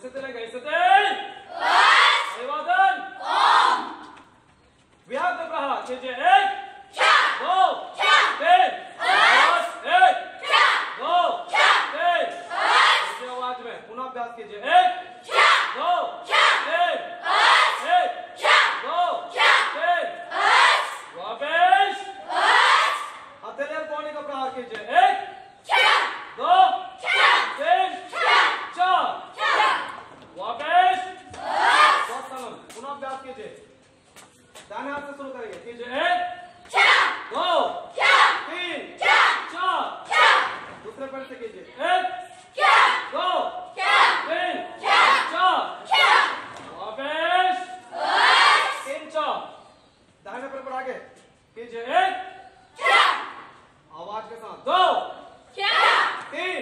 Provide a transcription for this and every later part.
चलेगा इससे अभिवादन व्याघ्र प्रहार कीजिए 1 2 3 1 2 3 आवाज में पुनः अभ्यास कीजिए 1 2 3 1 2 3 वापस हथेली कोने का प्रहार कीजिए 1 2 3 4 वापस पुनः अभ्यास कीजिए दाहिने हाथ से शुरू करेंगे कीजिए 1 2 3 4 दूसरे पैर से कीजिए 1 2 3 4 वापस 3 4 दाहिने पैर पर आगे कीजिए 1 आवाज के साथ 2 3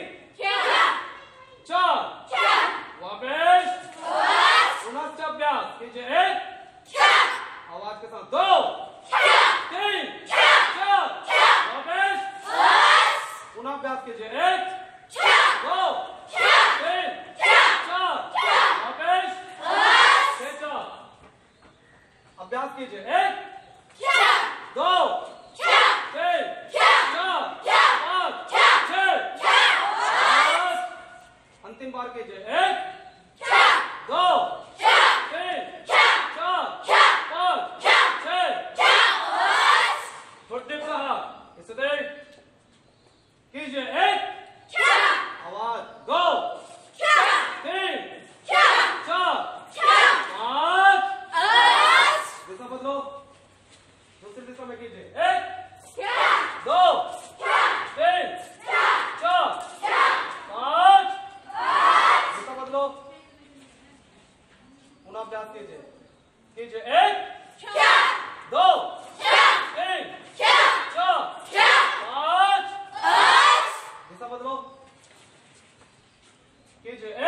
4 वापस पुनः अभ्यास कीजिए 1 आवाज के साथ 2 3 4 वापस पुनः अभ्यास कीजिए 1 2 3 4 वापस 6 4 अभ्यास कीजिए 1 2 3 4 5 6 अंतिम बार कीजिए 1 2 3 4 5 6 छोटे प्रहार इसे दे कीजिए 1 आवाज 2 3 4 5 दिशा बदलो दूसरी दिशा में कीजिए 1 2 3 4 5 दिशा बदलो पुनः अभ्यास कीजिए 1 2 3 4 5 दिशा बदलो कीजिए